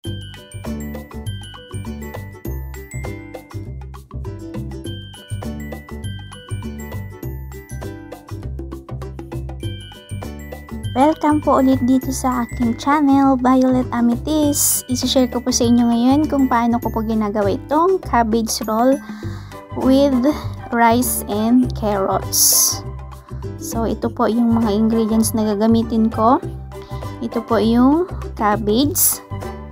Welcome po ulit dito sa aking channel, Violet Amethyst. I-share ko po sa inyo ngayon kung paano ko po ginagawa itong cabbage roll with rice and carrots. So, ito po yung mga ingredients na gagamitin ko. Ito po yung cabbage.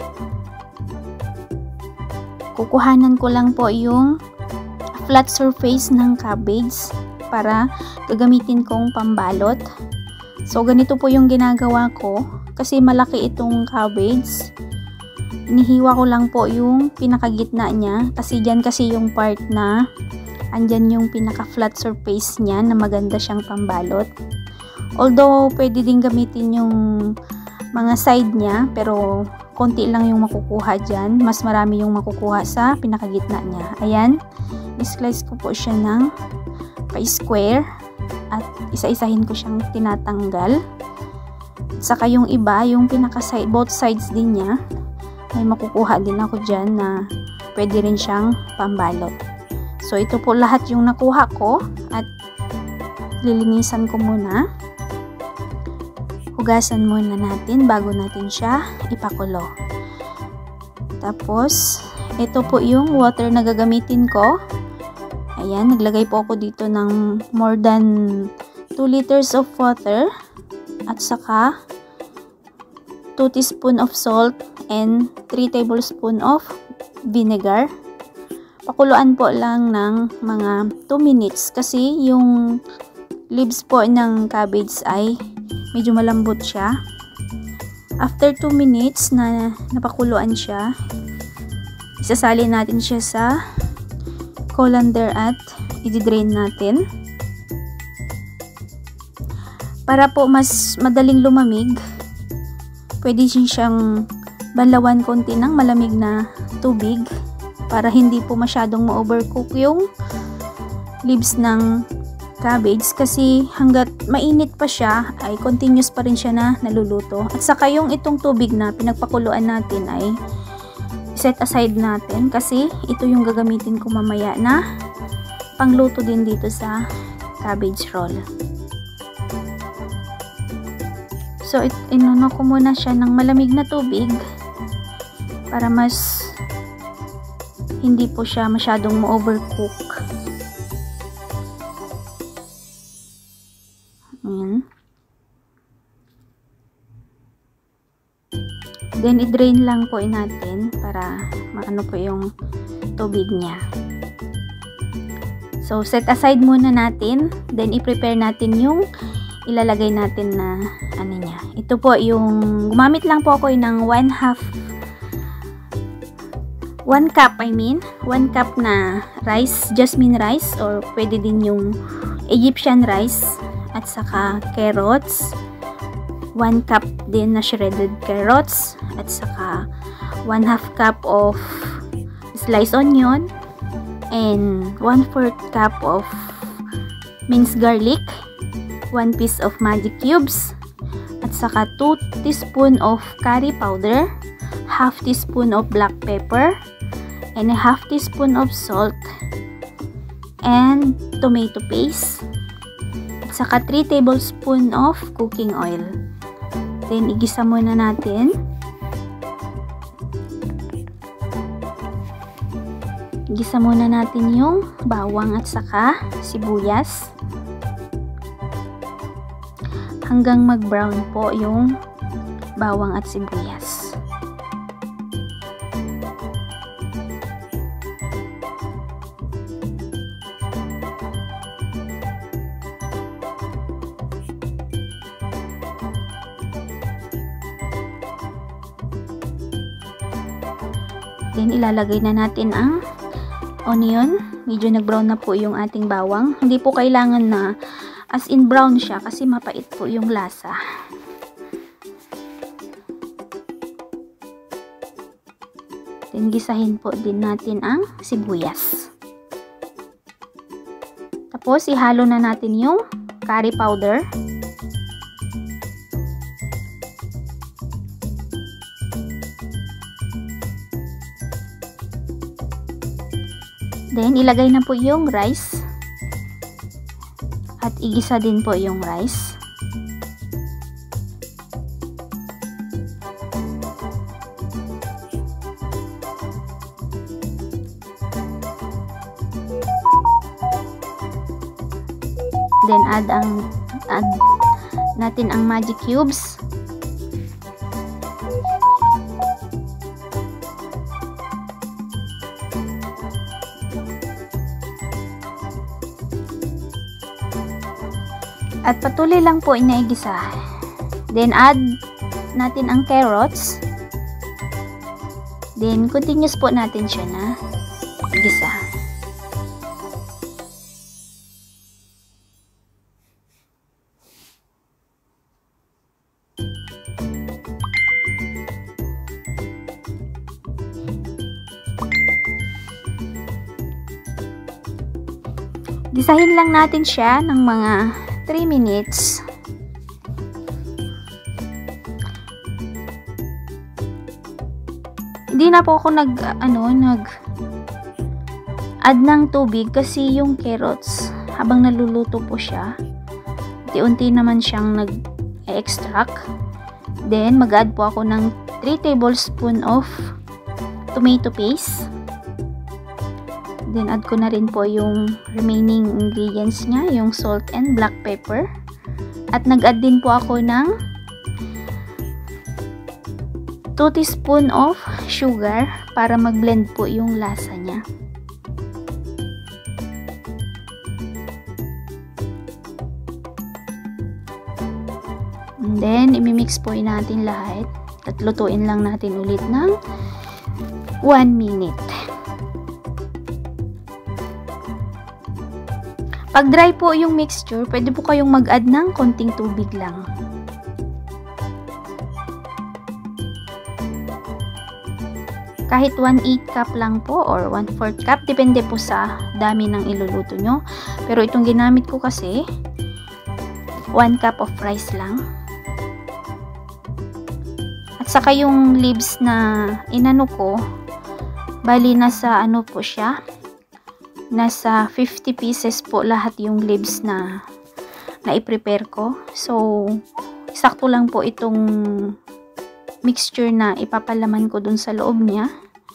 Kukuhanan ko lang po yung flat surface ng cabbage para gagamitin kong pambalot. So, ganito po yung ginagawa ko kasi malaki itong cabbage. Inihiwa ko lang po yung pinakagitna niya kasi dyan kasi yung part na andyan yung pinaka-flat surface niya na maganda siyang pambalot. Although, pwede din gamitin yung mga side niya pero konti lang yung makukuha dyan. Mas marami yung makukuha sa pinakagitna niya. Ayan, i-slice ko po siya ng pa-square. At isa-isahin ko siyang tinatanggal. Saka yung iba, yung pinaka-side, both sides din niya, may makukuha din ako dyan na pwede rin siyang pambalot. So, ito po lahat yung nakuha ko at lilinisan ko muna. Hugasan muna natin bago natin siya ipakulo. Tapos, ito po yung water na gagamitin ko. Ayan, naglagay po ako dito ng more than 2 liters of water at saka 2 teaspoon of salt and 3 tablespoon of vinegar. Pakuluan po lang ng mga 2 minutes kasi yung leaves po ng cabbage ay medyo malambot siya. After 2 minutes na napakuluan siya, isasalin natin siya sa colander at i-drain natin. Para po mas madaling lumamig, pwede siyang banlawan konti ng malamig na tubig para hindi po masyadong ma-overcook yung leaves ng cabbage kasi hanggat mainit pa siya ay continuous pa rin siya na naluluto. At saka yung itong tubig na pinagpakuluan natin ay set aside natin kasi ito yung gagamitin ko mamaya na pangluto din dito sa cabbage roll. So, inuno ko muna siya ng malamig na tubig para mas hindi po siya masyadong ma-overcook. Ayan. Then, i-drain lang po natin para maano po yung tubig niya. So, set aside muna natin. Then, i-prepare natin yung ilalagay natin na ano niya. Ito po yung, gumamit lang po ako ng 1 cup na rice, jasmine rice, or pwede din yung Egyptian rice, at saka carrots. 1 cup din na shredded carrots at saka 1/2 cup of sliced onion and 1/4 cup of minced garlic, 1 piece of magic cubes at saka 2 teaspoon of curry powder, 1/2 teaspoon of black pepper and 1/2 teaspoon of salt and tomato paste at saka 3 tablespoon of cooking oil. Then, igisa muna natin. Igisa muna natin yung bawang at saka sibuyas. Hanggang mag-brown po yung bawang at sibuyas. Then, ilalagay na natin ang onion. Medyo nag-brown na po yung ating bawang. Hindi po kailangan na as in brown siya kasi mapait po yung lasa. Then, gisahin po din natin ang sibuyas. Tapos, ihalo na natin yung curry powder. Then, ilagay na po yung rice. At igisa din po yung rice. Then, add natin ang magic cubes. At patuloy lang po inaigisa. Then, add natin ang carrots. Then, continuous po natin siya na igisa. Gisahin lang natin siya ng mga 3 minutes. Hindi na po ako nag-add ng tubig kasi yung carrots habang naluluto po siya, unti-unti naman siyang nag-extract. Then mag-add po ako ng 3 tablespoon of tomato paste. Then, add ko na rin po yung remaining ingredients niya, yung salt and black pepper. At nag-add din po ako ng 2 teaspoon of sugar para mag-blend po yung lasa niya. And then, imimix po natin lahat. At lutuin lang natin ulit ng 1 minute. Pag dry po yung mixture, pwede po kayong mag-add ng konting tubig lang. Kahit 1/8 cup lang po or 1/4 cup, depende po sa dami ng iluluto nyo. Pero itong ginamit ko kasi, 1 cup of rice lang. At saka yung leaves na inano ko, bali nasa ano po siya, nasa 50 pieces po lahat yung leaves na i-prepare ko. So, sakto lang po itong mixture na ipapalaman ko dun sa loob niya.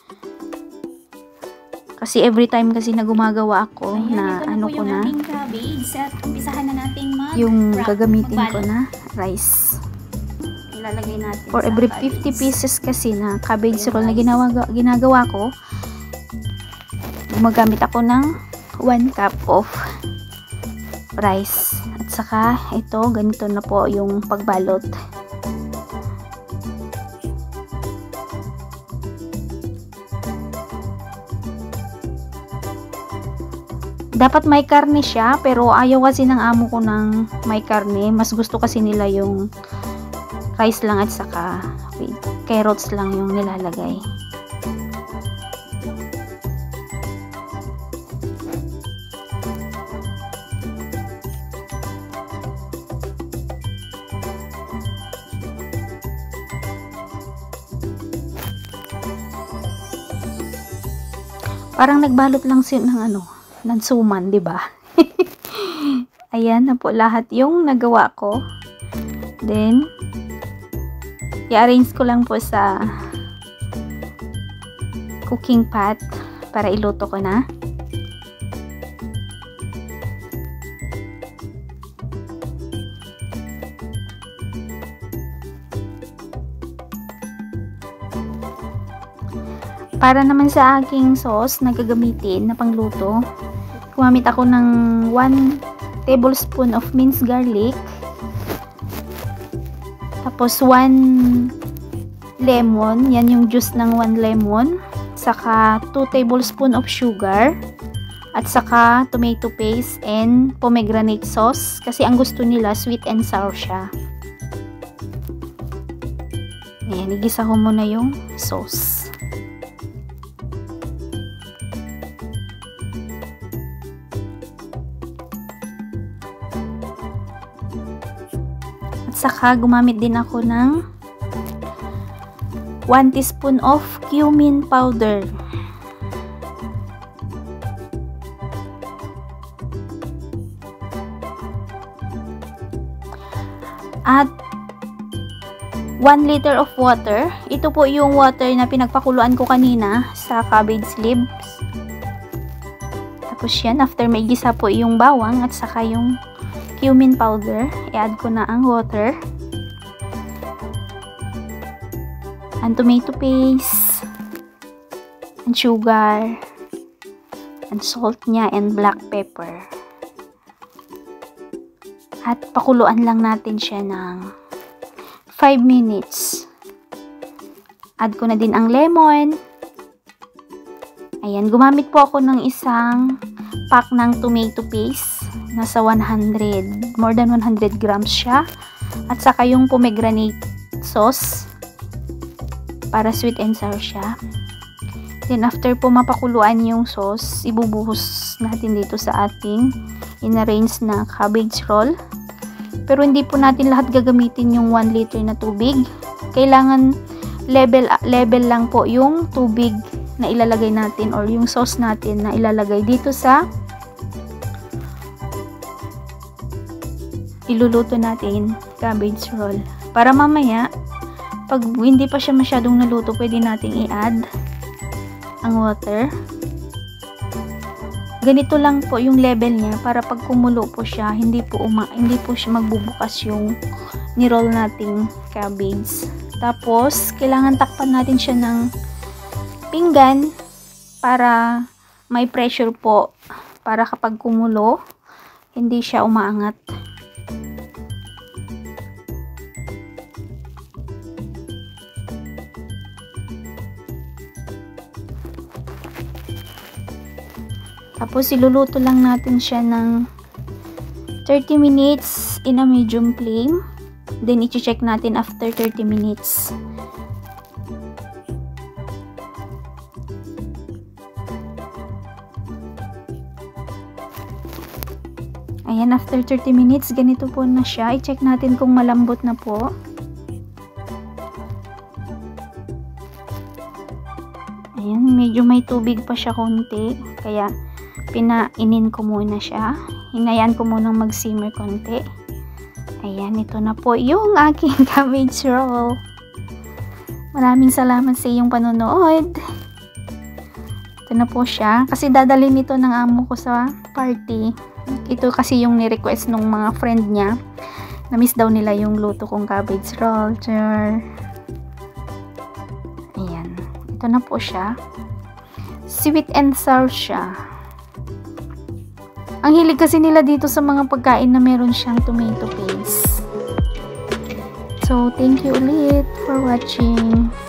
Kasi every time kasi na gumagawa ako, ayan, na ano ko na, at umpisahan na natin yung gagamitin ko na rice. Ilalagay natin for every 50 pieces kasi na cabbage roll na ginagawa ko, gumagamit ako ng 1 cup of rice. At saka ito, ganito na po yung pagbalot. Dapat may karne siya, pero ayaw kasi ng amo ko ng may karne. Mas gusto kasi nila yung rice lang at saka carrots lang yung nilalagay. Parang nagbalot lang siya ng ng suman, 'di ba? Ayan na po lahat yung nagawa ko. Then i-arrange ko lang po sa cooking pot para iluto ko na. Para naman sa aking sauce na gagamitin na pangluto, gumamit ako ng 1 tablespoon of minced garlic, tapos 1 lemon, yan yung juice ng 1 lemon, saka 2 tablespoon of sugar, at saka tomato paste and pomegranate sauce, kasi ang gusto nila sweet and sour siya. Ayan, igisa ko muna yung sauce. Saka gumamit din ako ng 1 teaspoon of cumin powder. At 1 liter of water. Ito po yung water na pinagpakuluan ko kanina sa cabbage leaves. Tapos yan, after may gisa po yung bawang at saka yung cumin powder, i-add ko na ang water. And tomato paste. And sugar. And salt niya and black pepper. At pakuluan lang natin siya ng 5 minutes. Add ko na din ang lemon. Ayan, gumamit po ako ng isang pack ng tomato paste. Nasa 100, more than 100 grams siya. At saka yung pomegranate sauce para sweet and sour siya. Then after po mapakuluan yung sauce, ibubuhos natin dito sa ating in-arrange na cabbage roll. Pero hindi po natin lahat gagamitin yung 1 liter na tubig. Kailangan level lang po yung tubig na ilalagay natin or yung sauce natin na ilalagay dito sa iluluto natin cabbage roll. Para mamaya, pag hindi pa siya masyadong naluto, pwede nating i-add ang water. Ganito lang po yung level niya para pag kumulo po siya, hindi po siya magbubukas yung ni-roll nating cabbage. Tapos, kailangan takpan natin siya ng pinggan para may pressure po para kapag kumulo, hindi siya umaangat. Tapos, iluluto lang natin siya ng 30 minutes in a medium flame. Then, i-check natin after 30 minutes. Ayan, after 30 minutes, ganito po na siya. I-check natin kung malambot na po. Ayan, medyo may tubig pa siya konti. Kaya, pinainin ko muna siya. Hinayaan ko munang mag-simmer konti. Ayan, ito na po yung aking cabbage roll. Maraming salamat sa iyong panonood. Ito na po siya. Kasi dadalhin ito ng amo ko sa party. Ito kasi yung ni-request ng mga friend niya. Na-miss daw nila yung luto kong cabbage roll. Ayan. Ito na po siya. Sweet and sour siya. Ang hilig kasi nila dito sa mga pagkain na meron siyang tomato paste. So, thank you ulit for watching.